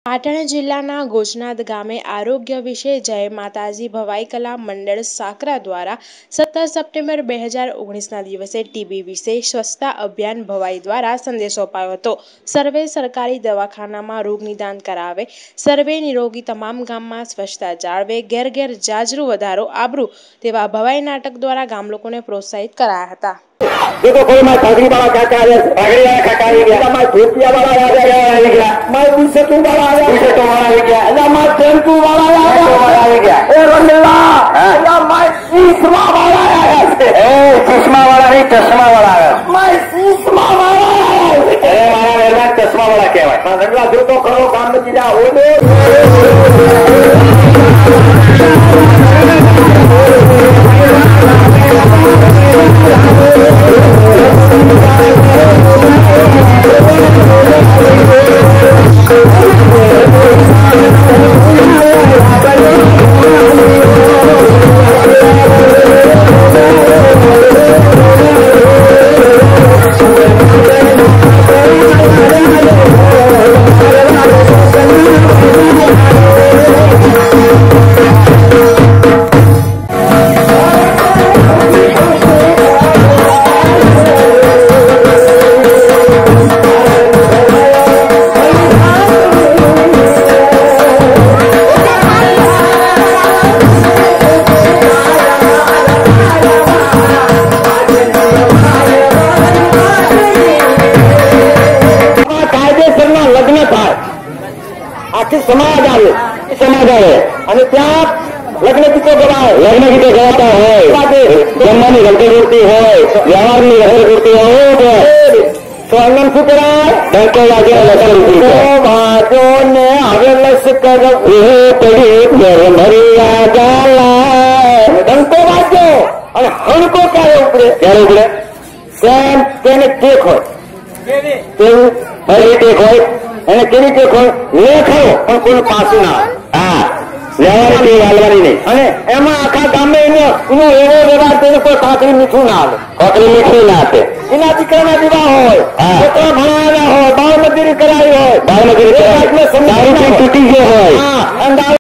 પાટણ જિલ્લાના ગોચનાદ ગામે આરોગ્ય વિશે જય માતાજી ભવાઈ કલા મંડળ સાકરા દ્વારા 17 સપ્ટેમ્બર 2019ના દિવસે ટીબી વિશે સ્વચ્છતા અભિયાન ભવાઈ દ્વારા સંદેશો અપાયો હતો। સર્વે સરકારી દવાખાનામાં રોગ નિદાન કરાવે, સર્વે નિરોગી, તમામ ગામમાં સ્વચ્છતા જાળવે, ઘેર ઘેર જાજરૂ વધારો આબરૂ તેવા ભવાઈ નાટક દ્વારા ગામ લોકોને પ્રોત્સાહિત કરાયા હતા। देखो कोई मैं भागड़ी वाला काका है, भागड़ी वाला काका आ गया, मैं धोतिया वाला आ गया, मैं बुशेटू वाला आ गया, बुशेटू वाला आ गया, अल्लाह मैं टेंटू वाला आ गया, ए रंगला, अल्लाह मैं चश्मा वाला आ गया, ए चश्मा वाला नहीं चश्मा वाला आ गया, मैं चश्मा वाला आ गया, अरे मारा मेरा चश्मा वाला क्या है, मैं रंगला जो तो करो काम में चीजा हो दे। आखिर समाज आए અને ત્યાં લગ્ન ગીતો ગવાતા હોય, જમવાની ગલતી ઉડતી હોય, વ્યવહારની રહેલ ઉડતી હોય તો અન્ન શું કરાય? ડંકો વાગ્યો લગ્ન ને હવે લશ્કર પડી મરિયા ગાલા, ડંકો વાગ્યો અને હણકો ક્યારે ઉપડે? કેમ તેને ટેક હોય તેવું હરી ટેક હોય અને કેવી ટેક હોય? લેખો પણ કોઈ પાછું ના હા લેવાની હાલવાની નહીં, અને એમાં આખા ગામે એનો એવો વ્યવહાર તેને કોઈ કાકરી મીઠું ના આવે, કાકરી મીઠું ના આપે, એના દીકરાના વિવાહ હોય, છોકરા ભણાવેલા હોય, બાળમજૂરી કરાવી હોય, તૂટી ગયો હોય।